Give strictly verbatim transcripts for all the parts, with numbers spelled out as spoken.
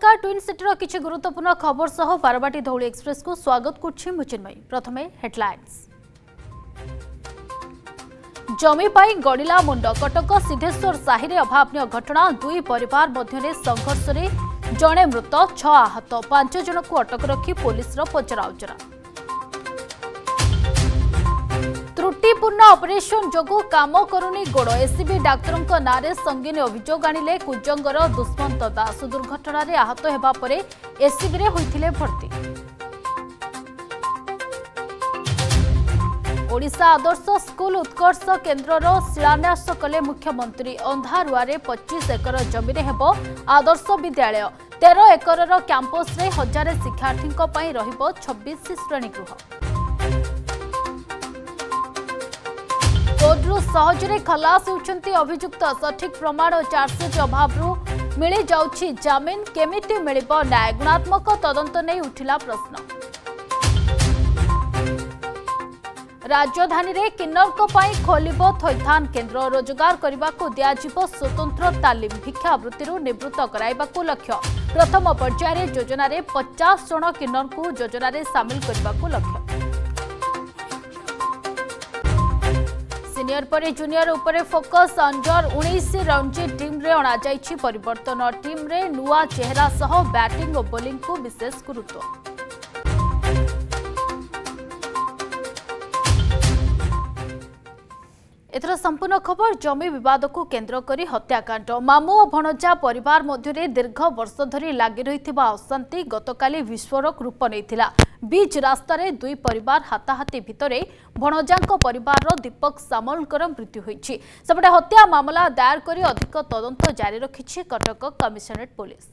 नमस्कार ट्विन सिटीर किछि गुरुत्वपूर्ण खबर सह बारवाटी धौली एक्सप्रेस को स्वागत करछि मुचिन्मयी। प्रथमे हेडलाइंस। जमी पाई गड़िला मुंड कटक सिद्धेश्वर साहि अभावनीय घटना दुई परिवार मध्य संघर्ष में जड़े मृत छ आहत पांच जन को अटक रखी पुलिस पचराउचरा। त्रुटिपूर्ण ऑपरेशन जोगु काम करुनी गोड़ एसीबी डाक्तर नारे संगीन अभियोग आनिले कुजंगर दुष्मंत दास दुर्घटना रे आहत हेबा परे एसीबी रे होइथिले भर्ती। ओडिशा आदर्श स्कूल उत्कर्ष केन्द्रर शिलान्यास कले मुख्यमंत्री। अंधारुआरे पच्चीस एकर जमीन हेबो आदर्श विद्यालय। तेरह एकर कैंपस रे हजार शिक्षार्थी पई रहिबो छब्बीस श्रेणी गृह। कोर्टरू सहजरे खलास होउछंती अभियुक्त। सठिक प्रमाण और चार्जसीट अभावरू मिली जाउछि जामिन। केमिति मिलिबो न्याय? गुणात्मक तदंत नहीं उठिला प्रश्न। राजधानी रे किन्नरक पई खोलिबो थैथान केन्द्र। रोजगार करबाकू दियाजिबो स्वतंत्र तालीम। भिक्षावृत्तिरू निवृत्त कराइबाकू लक्ष्य। प्रथम पर्याय योजना रे पचास जन किन्नर को योजना रे शामिल करबाकू लक्ष्य। सीनियर पर जूनियर उपरे फोकस। अंडर उन्नीस रणजी टीम रे अणा जाइछि परिवर्तन। टीम रे नुआ चेहरा सह बैटिंग और बोलिंग को विशेष गुरुत्व। एथर संपूर्ण खबर। जमी विवाद को केन्द्र करी हत्याकांड। मामू और भणजा परिवार मध्य दीर्घ वर्ष धरी लगी रही अशांति गतकाली विस्फोरक रूप नहीं। बीच रास्ता रे दुई परिवार हाथाहाथी भितरे भणजा परिवार दीपक सामलकर मृत्यु होईछि। सेपटे हत्या मामला दायर करी अधिक तदंत जारी रखिछि कटक कमिशनरेट पुलिस।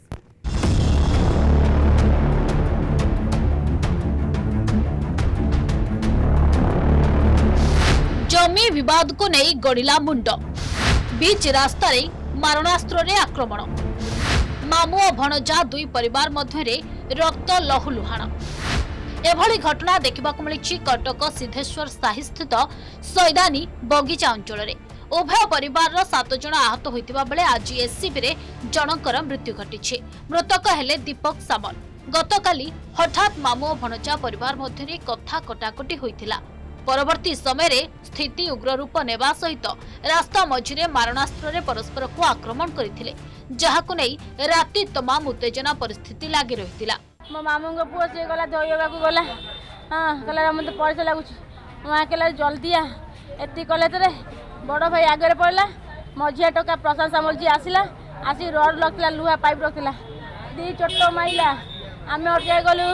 जमी विवाद को नहीं गड़िला मुंड। बीच रास्ता रे मारणास्त्र रे आक्रमण। मामू और भणजा दुई परिवार मध्य रक्त लहुलुहाण। एभली घटना देखा मिली कटक सिद्धेश्वर साहि स्थित सैदानी बगीचा अंचल रे। उभय परिवार सात जन आहत होइतिबा बेले आज एसीबी रे जनकर मृत्यु घटी। मृतक हेले दीपक सामल। गतकाली हठात मामू और भणजा परिवार मध्य कथा कटाकटी होइतिला। परवर्ती समय रे स्थिति उग्र रूप नेबा सहित रास्ता मझिरे मारणास्त्र रे परस्पर को आक्रमण करथिले, जहाकु नै राति तमाम उत्तेजना परिस्थिति लागि रहितिला। मो मामू को पुओ से गला धोइबा को गला। हां कला मते पैसा लागुछ। मा केला जल्दी आ एति कले तरे बड़ भाई आगे रे पड़ला। मझिया टका प्रशांत सामल जी आसिला। आसी रोड लगला लुहा पाइप रखला। दी चट्टो माइला। आमे अटके गलु।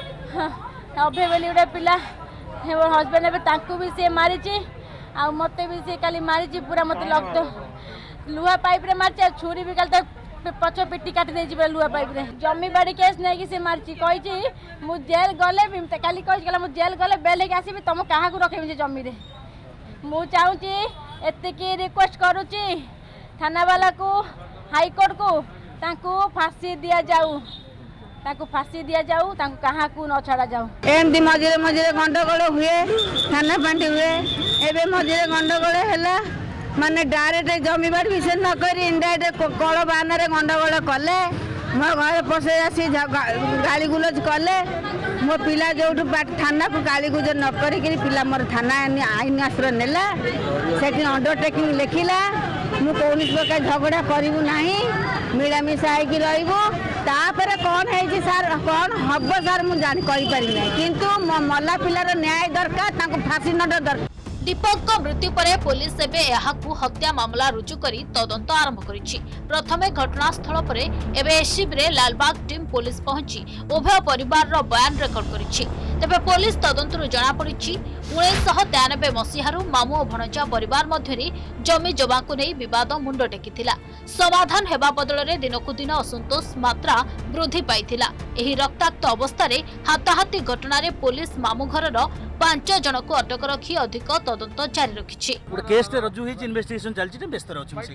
अभे बेली उडे पिला हजबैंड एवं तांकु भी से मारी आ मते भी से काली मारी पूरा मत लगत लुहा पाइप रे मारचे। छुरी भी काल पछ पिटी काटी दे जिबे लुहा पाइप रे। जमी बाड़ी केस नै कि से मारची कहि मु जेल गले भी काली कहि गला मु जेल गले बेले के आसीबी तुम काहा को रखेबी जमी रे। मु चाहूची एते की रिक्वेस्ट करूची थाना वाला को हाई कोर्ट को तांकु फांसी दिया जाऊ। ताकू फांसी दिया जाऊ। ताकू कहाँ को न छाड़ा जाऊ। एमती मझे मझे गंडगोल हुए थाना पांटी हुए। एबे मझे गंडगोल है माने डायरेक्ट जमी बाड़ी विषय नक इनडायरेक्ट कल बाहन गंडगोल कले। मो घर पशे आसी गाली गुलज कले। मो पिला जो थाना को गाली गुलज न करी पिला मोर थाना आईन आश्रय नेला। सेठी अंडरटेकिंग लिखिला मु कौन प्रकार झगड़ा करू ना मिलामिशा होगी रही। तापर कौन है सार कौन हम सार मुझे जानी किंतु मला पिलार न्याय दरकार फांसी न दरकार। दीपक मृत्यु पर पुलिस एबे यहाकू हत्या मामला रुजु करी तदंत आरंभ करिछि। प्रथमे घटनास्थल पर एबे एसीबी रे लालबाग टीम पुलिस पहुंची उभय परिवार रो बयान रेकर्ड करिछि। तेबे पुलिस तदंतरु जणा पड़िछि उन्नीस सौ तिरानबे मसीहारू मामू और भणजा परिवार मध्यरे जमी जमा को नहीं विवाद मुंड टेकिथिला। समाधान हेबा बदल रे दिनकु दिन असंतोष मात्रा वृद्धि पाइथिला। एही रक्ताक्त अवस्था रे हाताहाती घटना रे पुलिस मामू घर रो पांच जन को अटक रखी अधिक तदंत जारी रखिछि। केस टे रजु हिच इन्वेस्टिगेशन चलछि ने व्यस्त रहछि मसे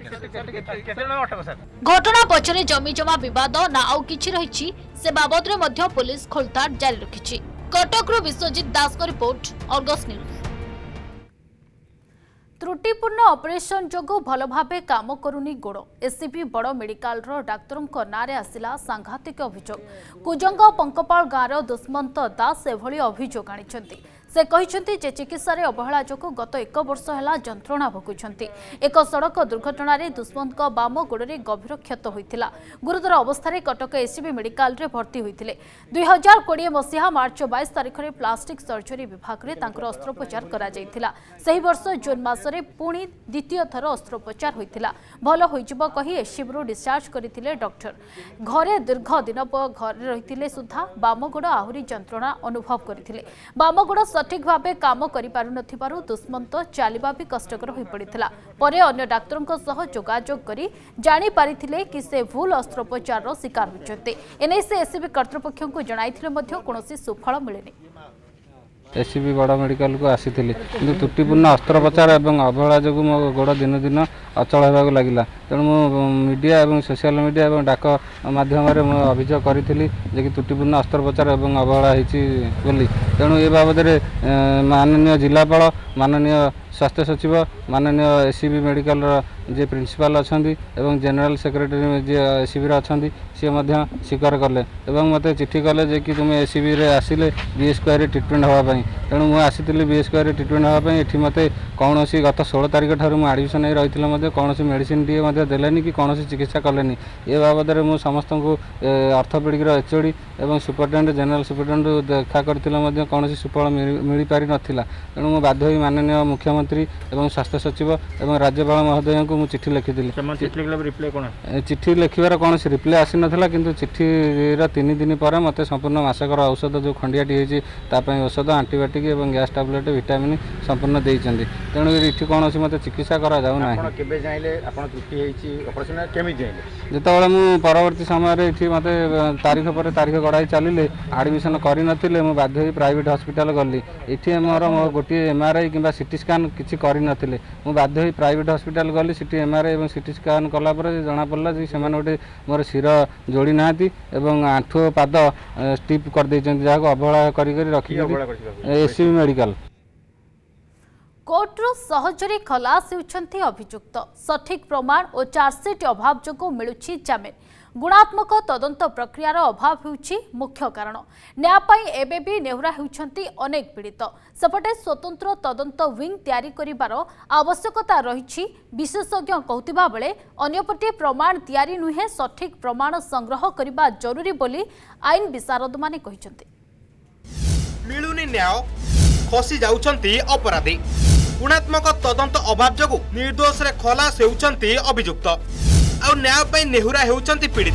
घटना पछरे जमी जमा विवाद ना आउ किछि रहिछि से बाबद रे मध्य पुलिस खोलताड़ जारी रखिछि। कटक रो विश्वजीत दास को रिपोर्ट, अर्गस न्यूज। त्रुटिपूर्ण ऑपरेशन जोगु भल भावे काम करुनी गोड़ एससीबी बड़ मेडिकल डाक्तरों नारे आसिला सांघातिक अभियोग कुजंग पंकपाल गाँव दुष्मंत दास एभली अभियोग आनिछन्ति से कहते जे चिकित्सा अवहेला जोगु गत एक वर्ष है जंत्रणा भोगुंट एक सड़क दुर्घटना दुष्मंत बाम गोड़े गभीर क्षत होता गुरुतर अवस्था कटक एससीबी मेडिकल रे भर्ती होते दुई हजार कोड़े मसीहा मार्च बाईस तारिख में प्लास्टिक सर्जरी विभाग में अस्त्रोपचार कर वर्ष जून मसरे पुणी द्वितीय थर अस्त्रोपचार होता भल हो कही एससीबी डिस्चार्ज करते डॉक्टर घरे दीर्घ दिन घर रही सुधा बामगोड़ आहरी जंत्रणा अनुभव करते बामगोड़ सठिक भावे काम करिपारु दुष्मंत चलवा भी कष्टकर हो पड़ा पर अन्य डाक्तरों सह जोगाजोग करी जानी पारिथिले कि से भूल अस्त्रोपचार शिकार होते एने से एससीबी कर्तृपक्ष को जणाइथिले मध्य कोनोसी सुफल मिलेनी। एससीबी बड़ मेडिकल को आसी कि त्रुटिपूर्ण अस्त्रोपचार और अवहेला जो मो गोड़ दिन दिन अचल होगा लगे तेणु मु मीडिया और सोशल मीडिया और डाक मध्यम अभियोग करी जे कि त्रुटिपूर्ण अस्त्रोपचार और अवहेला होती तेणु ए बाबद माननीय जिलापाल माननीय स्वास्थ्य सचिव माननीय एससीबी मेडिकल जे प्रिंसिपाल अच्छा जनरल सेक्रेटरी जी एससीबी अच्छा सी स्वीकार कले मत चिठी कले जे कि तुम एससीबी रे आसिले बीएसक्यू ट्रिटमेंट हाँपाई तेणु मुझे आसी बीएसक्यू ट्रिटमेंट हाँपाई ये मत कौन आठ तारिख ठार मुझे आडमिशन हो रही कौन मेडिसिन टे देलानी कि कौन चिकित्सा कलेनी ये बाबद में समस्त को अर्थोपेडिक एचओडी और सुपरिटेडेंट जनरल सुपरिटेडेंट देखा कर कौन सुफल मिल पारि नाला तेणु मुझे बाध्य हो माननीय मुख्यमंत्री और स्वास्थ्य सचिव और राज्यपाल महोदय को चिठी लिखी चिठी लिखार कौन रिप्लाई आसी नाला कि चिठीर तीन दिन पर मत संपूर्ण मासकर औषध जो खंडियाटी होती औषध आंटीबायोटिक और गैस टैबलेट विटामिन संपूर्ण देते तेणु ये कौन मत चिकित्सा कराऊना जिते मुझे परवर्ती समय ये मत तारीख पर तारीख गढ़ाई चलिए आडमिशन कर बाध्य प्राइवेट हॉस्पिटल गली ये मोर गोटे एमआरआई कि सीटी स्कान किसी कर बाध्य प्राइवेट हॉस्पिटल गली सीटी एमआरआई और सीटी स्कान कलापर जना पड़ा से गोटे मोर शिर जोड़ी ना आंठु पाद स्टिप कर जहाँ अवहेला कर रखी एससीबी मेडिकल कोर्टरू सहजरे खलास होती अभियुक्त सठिक प्रमाण और चार्जसीट अभाव जो मिलुछि जामिन गुणात्मक तदंत प्रक्रियार अभाव होउछि मुख्य कारण न्याय एवं भी नेहुरा होउछंती अनेक पीड़ित सेपटे स्वतंत्र तदंत विंग तैयारी करिबार आवश्यकता रही विशेषज्ञ कहतिबा बेले अन्यपटे प्रमाण तैयारी नुहे सठिक प्रमाण संग्रह करिबा जरूरी बोली आईन विशारद माने कहिसंती मिलुनी न्याय खसी जाउछंती अपराधी गुणात्मक तदंत अभाव जो निर्दोष रे खलास होउछंती अभियुक्त आ न्याय नेहुरा होउछंती पीड़ित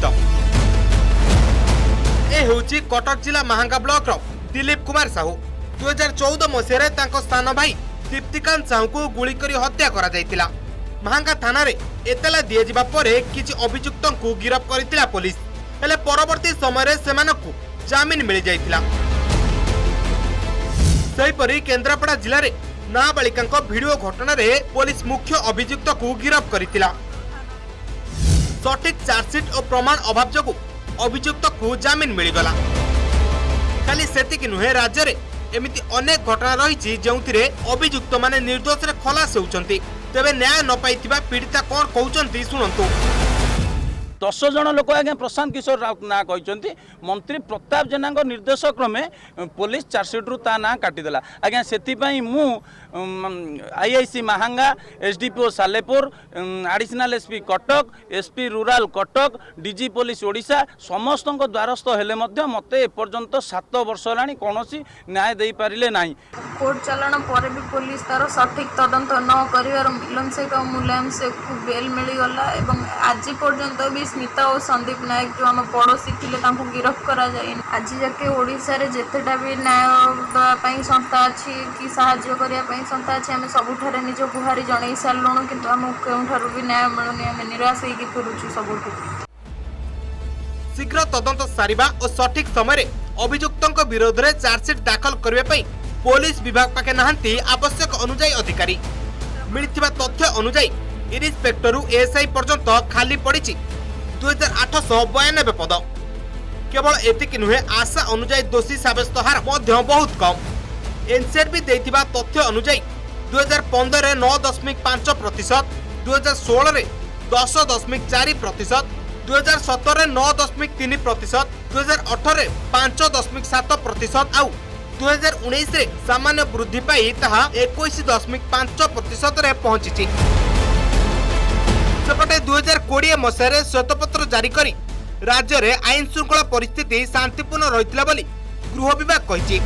ए होउछि कटक जिला महांगा ब्लॉक रो दिलीप कुमार साहू दो हज़ार चौदह मसीह तांको स्थान भाई दीप्तिकांत साहू को गुली करी हत्या करा जायतिला महांगा थाना रे एतला दिए जिबा परे किछि अभियुक्तों को गिरफ्त करितिला पुलिस हेले परवर्ती समय रे सेमानकु जामिन मिल जायतिला सेहिपरि केन्द्रापड़ा जिले में नाबालिका भिडियो घटना रे पुलिस मुख्य अभियुक्त को गिरफ्त करितिला सठिक चार्जसीट और प्रमाण अभाव जो अभियुक्त को जामिन मिलगला खाली सेतिक नुहे राज्य रे एमिति अनेक घटना रही जो अभियुक्त माने निर्दोष रे खलास होउछंती तेबे न्याय न पाइथिबा पीड़िता कोन कहउछंती सुनंतु दस जन लोक आज्ञा प्रशांत किशोर राउत ना कहते मंत्री प्रताप जेना निर्देश क्रमे पुलिस चार्जसीट रू ता ना काटिदेला आज्ञा से मु IIC Mahanga SDPO Salepur additional SP Cuttack SP rural Cuttack DG police Odisha समस्त द्वारस्थ हेले मध्य मते एपर्यंत सात वर्ष होलानी कौनसी न्याय दे पारिले नाही कोर्ट चलन पर भी पुलिस तार सठिक तदंत न करिवार मिलन सहित मूल्यांश को बेल मिलगला एवं आज पर्यंत भी स्मिता और संदीप नायक जो आम पड़ोसी थे गिरफ्त करा जाए आज जाके ओडिशा रे जेतेटा भी न्याय देवाई संस्था अच्छी कि साहाय्य करने संस्था अच्छी आम सबुठारे निज गुहारी जन सारूँ किंतु आम केउठारु भी न्याय मिलुनी आम निराश होगी फिरुचु सबुठु शीघ्र तदंत सारिबा और सठिक समय अभियुक्तों विरोध में चार्जसीट दाखल करने पुलिस विभाग पाखे नहांती आवश्यक अनुजाई अधिकारी मिलथिबा तथ्य अनुजाई इन्स्पेक्टर एएसआई पर्यंत खाली पड़ी दुई हजार आठ सौ बयानबे पद केवल एतिक नुहे आशा अनुजाई दोषी सब्यस्त हार बहुत कम एनसीआरबी देथिबा तथ्य अनुजाई दुई हजार पंद्रह नौ दशमिक पांच प्रतिशत दुई हजार षोल दस दशमिक चार प्रतिशत दुई हजार सतर नौ दशमिक तीन प्रतिशत दुई हजार अठर पांच दशमिक सात प्रतिशत आउ दुई हजार उन्नीस सामान्य वृद्धि पाई ताहा इक्कीस दशमिक पांच प्रतिशत पहुंची। सेपटे दुई हजार कोड़े मसीह श्वेतपत्र जारी करी राज्य में आईन श्रृंखला परिस्थिति शांतिपूर्ण रही गृह विभाग कही।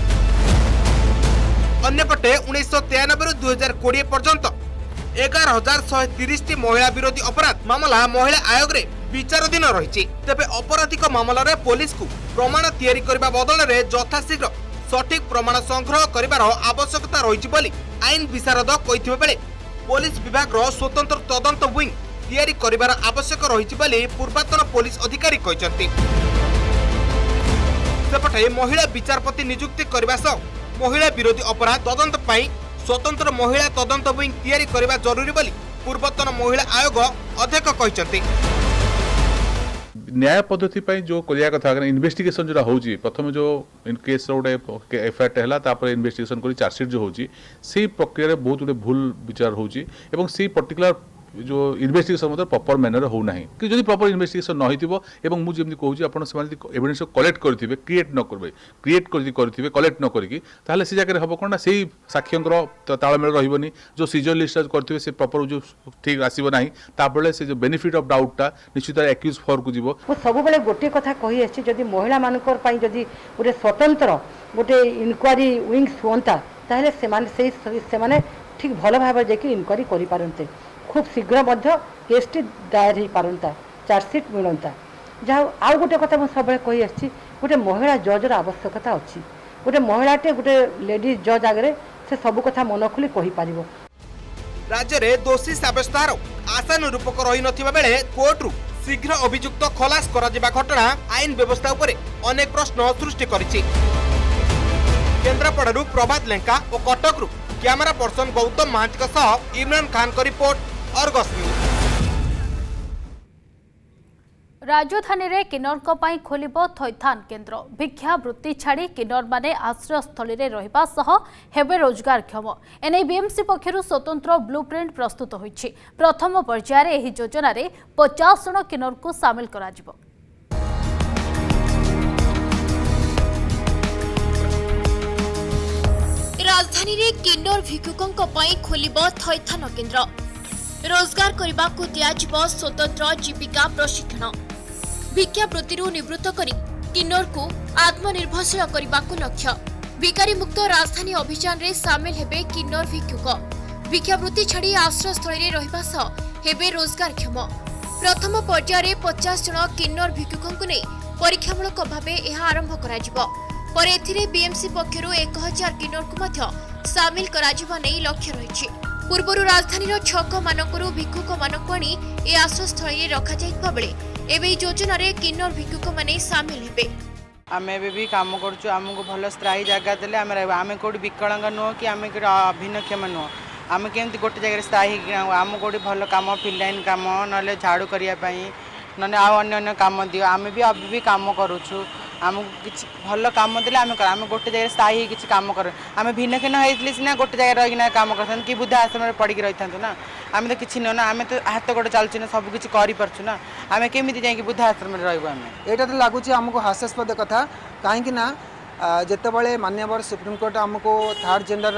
अन्यपटे उन्नीस तेयानबे दुई हजार कोड़े पर्यंत एगार हजार शहे तीस महिला विरोधी अपराध मामला महिला आयोग रे विचाराधीन रही। तेबे अपराधिक मामला रे पुलिस को प्रमाण तैयारी करबा बदल में यथाशीघ्र सठिक प्रमाण संग्रह करिवार आवश्यकता रही बोली आईन विशारद कहिथिबा बेले पुलिस विभाग रो स्वतंत्र तदंत विंग तैयारी करिवार आवश्यक रही बोली पूर्वतन पुलिस अधिकारी कहिसंती। सेपटे महिला विचारपति नियुक्ति करबा सह महिला विरोधी अपराध तदंत पाई स्वतंत्र महिला तदंत विंग तैयारी करबा जरूरी बोली पूर्वतन महिला आयोग अध्यक्ष कहिसंती। न्याय पद्धति पर जो करिया कथा अगर इन्वेस्टिगेशन जो होची प्रथम जो इन केस रोडे एफआईआर हैला तापर इन्वेस्टिगेशन करी चार्जशीट जो होची से प्रक्रिया रे बहुत गुटे भूल विचार होची एवं से पर्टिकुलर जो इन्वेस्टिगेशन मतलब प्रॉपर मैनर हो ना कि जब प्रॉपर इन्वेस्टिगेशन न होइतिबो एवं मु जेमि कहूची आपण से एविडेंस कलेक्ट करथिबे क्रिएट न करबे क्रिएट करथि करथिबे कलेक्ट न करिकि ताहले से जगह हबो कोन सेही साक्ष्यंकर ताळमेल रहिबोनी जो सीजर लिस्ट करथिबे से प्रॉपर जो ठीक आसीबो नाही तापले से जो बेनिफिट ऑफ डाउटटा निश्चित एक्यूज फॉर को जीवो वो सब बेले गोटे कथा कहि आछि जदि महिला मानकर पई जदि गोटे स्वतंत्र गोटे इनक्वारी विंग्स होंता ताहले से माने से से माने ठीक भलो भाबे जेकि इनक्वारी करि पारंते खूब शीघ्र मध्य केसटी दायर हो पारंता चार्जशीट मिलता जहाँ आउ गोटे कथा मुझे सब कही आसी गोटे महिला जजर आवश्यकता अच्छी गोटे महिलाटे गोटे लेडीज जज आगे से सब कथा मन खोली कही पार। राज्य में दोषी साब्यस्तार आशानुरूपक रही नथिबा बेले कोर्ट रु शीघ्र अभियुक्त खलास करा जिबा घटना आईन व्यवस्था उपरे अनेक प्रश्न सृष्टि करिछि। केन्द्रापड़ारू प्रभात लेंका और कटक रु कैमरा पर्सन गौतम महांती सह इमरान खान का रिपोर्ट अर्गस न्यूज। राजधानी रे किन्नर पाई खोलिब थैथान केन्द्र भिक्षा वृत्ति छाड़ी किन्नर माने आश्रय स्थली रे रहिबा सह हेबे रोजगारक्षम एने बीएमसी पक्षरु स्वतंत्र ब्लूप्रिंट प्रस्तुत होईछि। प्रथम पर्यायर एही योजना रे पचास जन किन्नर को शामिल करा जिवो। राजधानी रे किन्नर भिक्षुकंक पई खोलिब थैथान केन्द्र रोजगार करने को दियाजिब स्वतंत्र जीविका प्रशिक्षण भिक्षावृत्ति निवृत्त करी किन्नर को आत्मनिर्भरशील करने को लक्ष्य भिकारी मुक्त राजधानी अभियान रे सामिल हेबे किन्नर भिक्षुक भिक्षावृत्ति छाड़ी आश्रय स्थली रहिबा सह हेबे रोजगारक्षम। प्रथम पर्यायर पचास जन किन्नर भिक्षुक नहीं परीक्षामूलक भाव यह आरंभ कर बीएमसी पक्षर एक हजार किन्नर को मध्य सामिल कराजिबा नै लक्ष्य रही। पूर्वर राजधानी छक मानकरू भिक्षुक मानक आनी ए आश्रयस्थल रखा जाइतबा बेले एबे योजना रे किन्नर भिक्षुक माने सामिल हेबे। आमे एबे भी काम करछु हमको भल स्थायी जगह देले आमे आमे कोडी विकलांग नो कि आमे अभिनक्षम नो आमे केमति गोटे जगह स्थायी आम कोडी भल काम फिलाइन काम नले झाड़ू करिया पई नने आ अन्य अन्य काम दियो आमे भी अभी भी काम करूछु आमको किसी भल कम देले आम आम गोटे जगह स्थायी किसी कम कर आम भिन्नखिन्न होती सीना गोटे जगह रही कम कर कि बुद्धा आश्रम में पड़ी रही था ना आम तो किसी नुह ना आम तो हाथ गोटे चलुचे ना सब किसी करूँ ना आम केमी जाकि बुद्धा आश्रम में रही आम यहाँ तो लगुच आमको हास्यास्पद कथा कहीं जितेबाला माननीय सुप्रीम कोर्ट आमको थर्ड जेंडर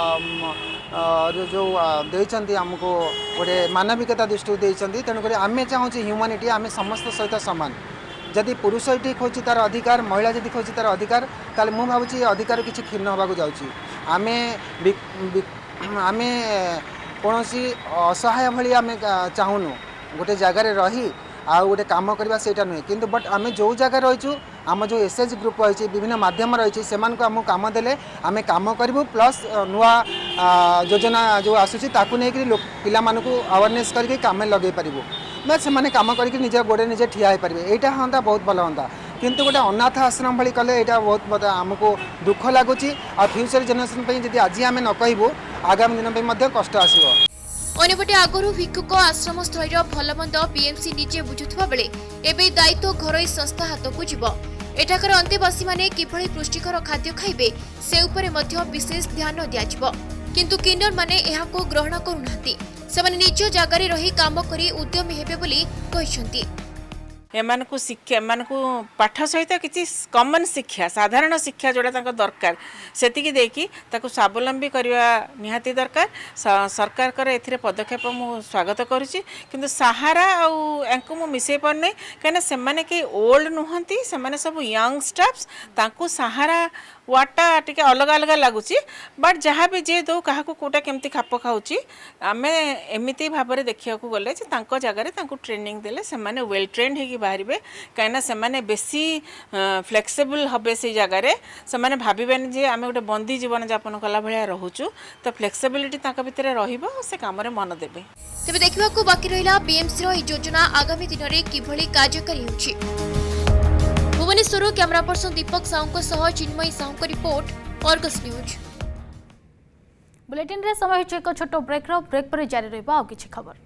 जो देती आमको गोटे मानविकता दृष्टि देती तेणुक आम चाहूँ ह्यूमानिटी आम समस्त सहित सामान जदि पुरुष ये खोजी तार अधिकार महिला जदि खोजी तार अधिकार ताले मु भावुची अधिकार किसी क्षीण होगा जाऊँगी आम आम कौन असहाय भाई आम चाहूनु गोटे जगार रही आ गोटे कम करवा सेटा नुहे किंतु बट आम जो जगह रहीचु आम जो एसएच ग्रुप रही विभिन्न माध्यम रही से आम कम देले आम कम करूँ प्लस नुआ योजना जो आसूसी ताकू नहीं पिला मानकू अवेयरनेस करके काम लगे पारू मैं से कम करके निज गोड़े निजे ठिया पारे यहाँ हाँ बहुत भल हाँ किंतु गोटे अनाथ आश्रम भाई कले यहाँ बहुत आमको दुख लगुच आ फ्यूचर जेनेरेशन जब आज आम न कहूँ आगामी दिन में कष्ट आसो। अन्यपटे आगरू भिक्षुक आश्रम स्थल भलमंद बीएमसी निजे बुझुवा बेले एबे दायित्व घरोई संस्था हाथ को जीव एठाकर अंतेवासी माने किभली पुष्टिकर खाद्य खाइबे से उपरे मध्य विशेष ध्यान दियाजिव। किंतु किन्नर माने एहाको ग्रहण करूनांती सेमाने निज जगार रही काम करी उद्यमी हेबे बोली कहिसंती। एमान को शिक्षा एमान को पाठ सहित किसी कमन शिक्षा साधारण शिक्षा जोड़ा तांको दरकार सेतिकी देकी ताको स्वावलंबी करवा निहाती दरकार। सरकार कर एथिरे पदक्षेप मु स्वागत करूची किंतु सहारा आउ एंको मु मिसे परने कने सेमाने के ओल्ड नुहंती सेमाने सब यंग स्टाफ्स तांको सहारा वाटा टिके अलग अलग लगुच बट जहाँ भी जे दो क्या कोटा केमती खाप खाऊँ आम एमती भाव में देखा गले जगार ट्रेनिंग देले से वेल ट्रेंड हो बाहर कहीं से बेसी फ्लेक्सिबल हे से जगार से भावेनि जे आम गोटे बंदी जीवन यापन कला भाया रोचु तो फ्लेक्सिबिलिटी भितर से कम मन देवे। तेज देखा बाकी रहा बीएमसी योजना आगामी दिन में किभली कार्यकारी होछि। भुवनेश्वर कैमरा पर्सन दीपक साहू सह Chinmayee Sahoo report Argus news. Bulletin रे समय एक छोट ब्रेक रो ब्रेक पर जारी रहिबा आ किछि खबर।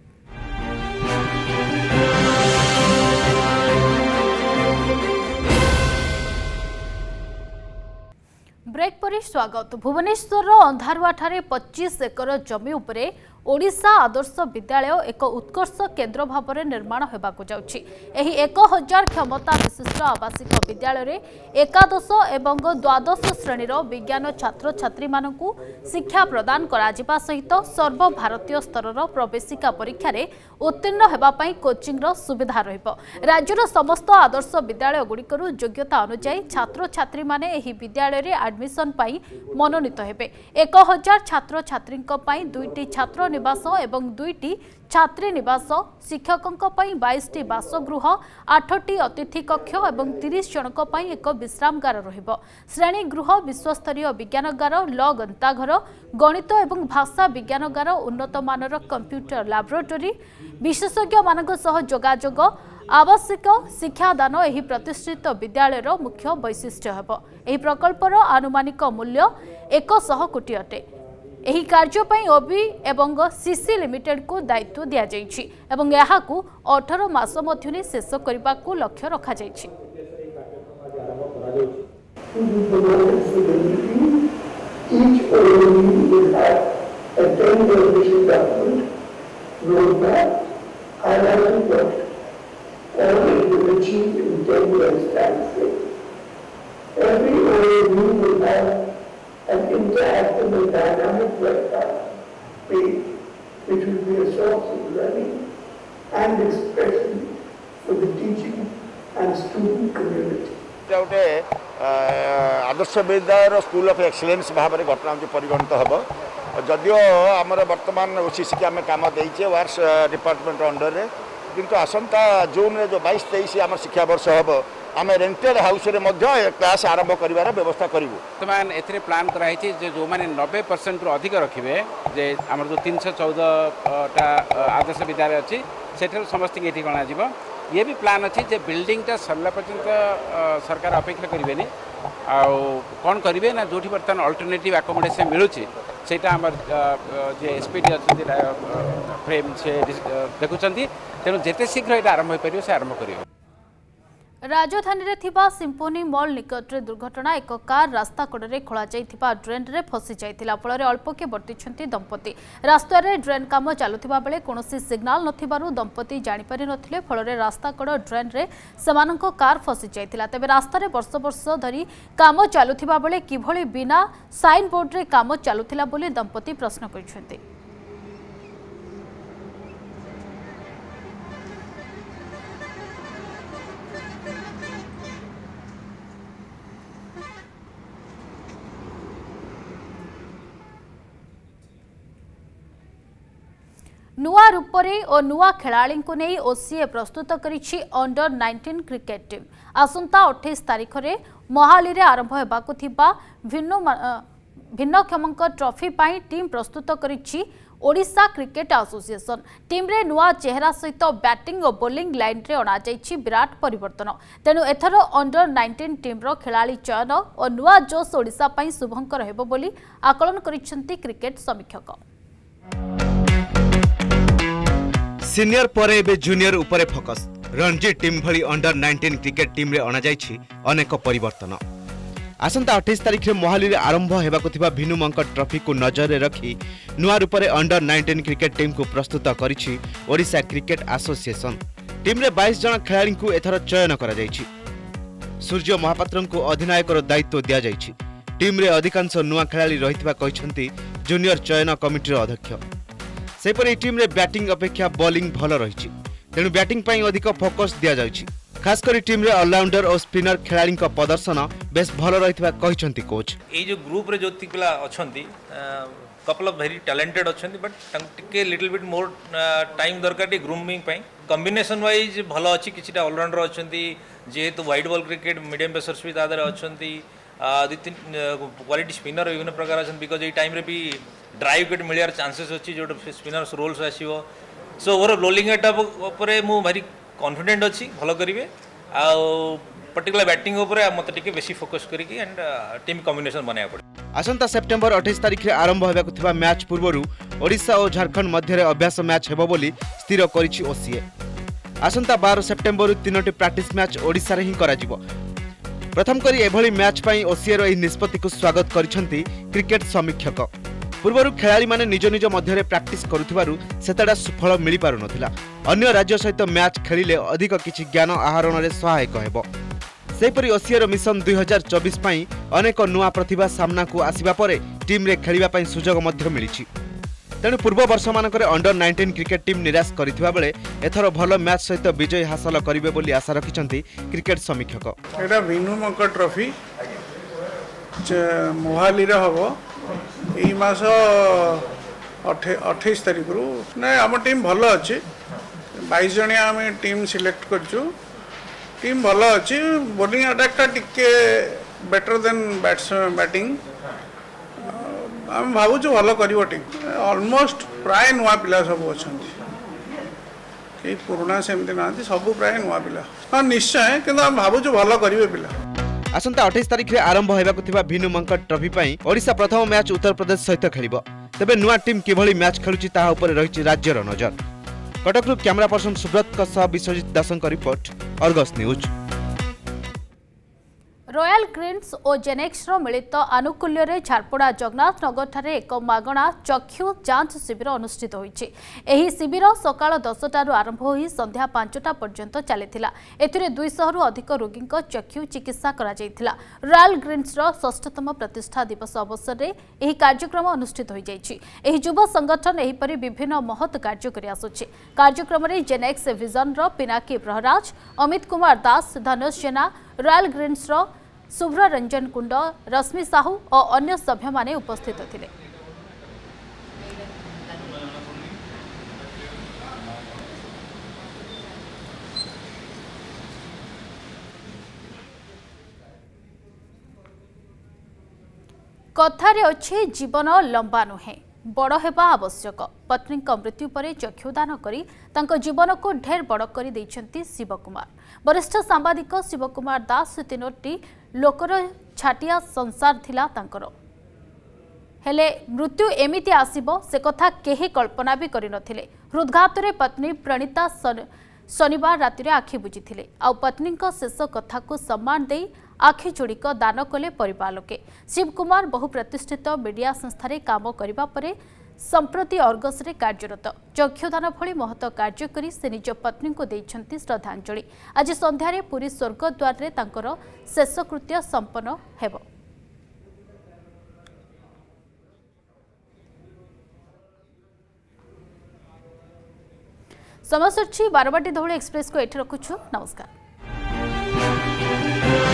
ब्रेक पर स्वागत। भुवनेश्वर अंधारुआ ठारे पच्चीस एकर जमी उपरे ओडिशा आदर्श विद्यालय एक उत्कर्ष केन्द्र भाव में निर्माण होगाकू जाउछि। एही एक हजार क्षमता विशिष्ट आवासिक विद्यालय रे एकादश एवं द्वादश श्रेणीर विज्ञान छात्र छात्री मानकू शिक्षा प्रदान करा जिबा सहित सर्वभारतीय स्तरर प्रवेशिका परीक्षा रे उत्तीर्ण हेबा पई कोचिंग रो सुविधा रहिबो। राज्यर समस्त आदर्श विद्यालय गुड़िकरू योग्यता अनुसार छात्र छात्री माने एही विद्यालय रे एडमिशन पई मनोनीत हेबे। एक हजार छात्र छात्री पई दुईटी छात्र निवास एवं दुईटी छात्री निवास शिक्षकों बाईस टी बासगृह आठटी अतिथि कक्ष और तीस जनक एक विश्रामगार रहिबो। श्रेणी गृह विश्वस्तरीय विज्ञानगार ल ग्रंथागार गणित एवं भाषा विज्ञानगार उन्नत मानर कंप्यूटर लैबोरेटरी विशेषज्ञ मानक सह जोगाजोग आवश्यक शिक्षादान एही प्रतिष्ठित विद्यालयर मुख्य वैशिष्ट्य हेबो। एही प्रकल्पर आनुमानिक मूल्य एक सौ कोटी अटे। एही कार्य पई ओबी एवं सीसी लिमिटेड को दायित्व दिया जायछि एवं याहाकू अठारह मास मध्यने शेष करबा को लक्ष्य रखा जायछि। An interactive and dynamic website page which will be a source of learning and expression for the teaching and student community. गोटे Adarsh Vidyalaya school of excellence भाव में घटना परिगणित हम जदियो आमर बर्तमान ओसीसी आम कम देचे वार्स डिपार्टमेंट अंडर रे किंतु आसंता जून रे जो बाईस तेईस आम शिक्षा वर्ष हम आम रेंटेड हाउस रे मध्य क्लास आरंभ करिवार व्यवस्था करिवु। वर्तमान एथरे प्लान कराई जे जो माने नब्बे परसेंट रु अधिक रखिबे जे हमर जो तीन सौ चौदह टा आदर्श विद्यालय अछि सेठर समस्त एठी गणा जीवो। ये भी प्लान अच्छी जे बिल्डिंग टा सरला पर्यंत सरकार अपेक्षा करेंगे आ कौन करेंगे ना जो बर्तमान अल्टरनेटिव अकोमोडेशन मिलूँ सेटा आमर जे एसपीडी अच्छा फ्रेम से देखुं तेणु जिते शीघ्र ये आरंभ हो पार से आरंभ कर। राजधानी रे थिबा सिम्फोनी मॉल निकट रे दुर्घटना एक कार रास्ता कड़े खोल जाइथिबा ड्रेन रे फसी जाइथिला फल अल्पके बर्तिछंती दंपति। रास्ता रे ड्रेन काम चलुथिबा बेले कोनोसी सिग्नल नथिबारु दंपति जानि पारि नथिले फल रास्ता कड़ ड्रेन रे समानंको कार फसी जाइथिला। तबे रास्ता रे वर्ष वर्ष धरी काम चलुथिबा बेले किभଳି बिना साइन बोर्ड रे काम चलुथिला बोली दंपति प्रश्न करिसेंती। नुआ रूपरे और नुआ खेलाड़ी को नहीं ओसीए प्रस्तुत करिछि अंडर नाइंटीन क्रिकेट टीम। आसंता अट्ठाईस तारीख रे मोहाली रे आरंभ हेबाकु थिबा भिन्न भिन्नक्षमक ट्रॉफी पाई टीम प्रस्तुत करिछि ओडिशा क्रिकेट एसोसिएशन। टीम रे नुआ चेहरा सहित बैटिंग और बॉलिंग लाइन रे अना जाइछि विराट परिवर्तन। तेणु एथर अंडर नाइंटीन टीम रो खेलाड़ी चयन और नुआ जोश ओडिशा पाई शुभंकर हेबो बोली आकलन करिसेंती क्रिकेट समीक्षक। सीनियर परे एबे जूनियर उपरे फोकस रणजी टीम भली अंडर नाइंटीन क्रिकेट टीम रे अना जाइछि अनेक परिवर्तन। आसंता अठाईस तारिख में मोहाली में आरंभ होगा भिनु मंकड़ ट्रॉफी को नजर में रखी नुआ रूप में अंडर नाइंटीन क्रिकेट टीम को प्रस्तुत करिछि ओडिशा क्रिकेट एसोसिएशन। टीम रे बाईस जन खिलाड़ी को एथर चयन करा जायछि। सूर्य महापात्र को अधिनायकर दायित्व दिया जायछि। टीम रे अधिकांश नुआ खिलाड़ी रहितबा कहिसंती जूनियर चयन कमिटी अध्यक्ष। सेपरि टीम रे बैटिंग अपेक्षा बॉलिंग भल रहिछि, तेणु बैटिंग पई अधिक फोकस दिया जायछि। खास करी टीम रे ऑलराउंडर और स्पिनर खिलाड़ी प्रदर्शन बेस भल रहितबा कहिसंती कोच। ए जो ग्रुप रे जो पिला अछंती कपल ऑफ वेरी टैलेंटेड अछंती बट टिके लिटिल बिट मोर टाइम दरकार टी ग्रूमिंग पई कॉम्बिनेशन वाइज भल अछि। किछिटा ऑलराउंडर अछंती जेहेतु white ball cricket medium pacers भी दादर अछंती दु तीन क्वालिटी स्पिनर विभिन्न प्रकार अछन बिकॉज ए टाइम रे भी ड्राइव विकेट मिलियार चांसेस अछि जो स्पिनर्स रोल्स आसीबो। सो ओवर रोलिंग एटअप ऊपर मु भारी कॉन्फिडेंट अछि भल करिवे आ पर्टिकुलर बैटिंग ऊपर मते टिके बेसी फोकस करिकि एंड टीम कॉम्बिनेशन बनाया पड़े। आसंता सेप्टेम्बर अठाईस तारिख में आरंभ होगा थिबा मैच पूर्व ओडिशा और झारखंड मध्य अभ्यास मैच हेबो बोली स्थिर करिछि ओसीए। आसंता बारह सेप्टेम्बर तीनोटी प्रैक्टिस मैच ओडिशा रे ही करा जिवो। प्रथम करी एभली मैच पई ओसीए रो एही निष्पत्ति को स्वागत करिसंती क्रिकेट समीक्षक। पूर्व खिलाड़ी माने निज निज मध्य प्रैक्टिस करुथिबारु सेतडा सुफल मिली पारु नथिला। अन्य राज्य सहित मैच खेलिले अधिक किछि ज्ञान आहरण रे सहायक हेबो। सेपरि ओसीएर मिशन दुई हजार चौबीस पई अनेक नुआ प्रतिभा सामना को आसिबा परे टीम रे खेलिबा पई सुजोग मध्य मिलिछि। तेणु पूर्व वर्ष मानकर अंडर नाइंटीन क्रिकेट टीम निराश करिथिबा बेले एथर भल मैच सहित विजय हासिल करिवे बोली आशा रखिछंती क्रिकेट समीक्षक। एटा भिनु मंकड़ ट्रॉफी मोहाली रे हबो एई मास अठाईस तारिख रु ना हम टीम भल अछि। बाईस जणिया हम टीम सिलेक्ट करछु। टीम भल अच्छी बॉलिंग अटैक टिके बेटर देन बैट्स बैटिंग आम भावुँ भल कर टीम ऑलमोस्ट प्राय नुआ पिला सब अच्छा कई पुराना सेमती ना सब प्राय नुआ पिला हाँ निश्चय किंतु आम भावुँ भल करेंगे पिला। आसंता अठाईस तारिख में आरंभ होगा भिनु मंकड़ ट्रॉफी पई ओडिशा प्रथम मैच उत्तर प्रदेश सहित खेलिबो। तेबे नुआ टीम किभली मैच खेलुची ताहा ऊपर रहिछि राज्यर नजर। कटकरू कैमरा पर्सन सुब्रत सह विश्वजित दासंक report Argus News. Royal Greens और जेनेक्स मिलित आनुकूल्य रे झारपड़ा जगन्नाथ नगर ठारे एक मागणा चक्षु जांच शिविर अनुष्ठित होईछि। एही शिविर सकाळ दसटारू आरंभ होई संध्या पांचटा पर्यंत चलिथिला। एथिरे दुईशह रु अधिक रोगींक चक्षु चिकित्सा करा जायथिला। रॉयल ग्रीन्स रो षष्ठतम प्रतिष्ठा दिवस अवसर रे एही कार्यक्रम अनुष्ठित होई जायछि। एही युवा संगठन एही परि विभिन्न महत् कार्य करि आसुछि। कार्यक्रम रे जेनेक्स विजन रो पिनाकी प्रहराज, अमित कुमार दास, धनुष जेना, रॉयल ग्रीन्स रो शुभ्र रंजन कुंड, रश्मि साहू और अन्य सभ्य माने उपस्थित थिले। कथारे अच्छे जीवन लंबा नुहे बड़ हेबा आवश्यक। पत्नी मृत्यु पर चक्षुदान करी तांको जीवन को ढेर बड़ कर देइछंती शिवकुमार। वरिष्ठ सांबादिक शिवकुमार दास तीनोटी लोकर छाटिया संसार थिला तांकर। हेले मृत्यु एमिति आसीबो से कथा केही कल्पना भी करि नथिले। हृदघात रे पत्नी प्रणीता शनिवार राति रे आखि बुझिथिले। आ पत्नी को शेष कथा को सम्मान देई आखि जोड़िक दान कले परिवार लोके। शिवकुमार बहु प्रतिष्ठित मीडिया संस्थारे काम करिबा परे संप्रति अर्गस रे कार्यरत। चक्षुदान भली महत कार्य करी से निज पत्नी को देइछंती श्रद्धांजलि। आज संध्यारे पुरी स्वर्गद्वार रे तांकर शेषकृत्य संपन्न हेबो। समस्त बारवाटी धौली एक्सप्रेस को एठी रखुछु। नमस्कार।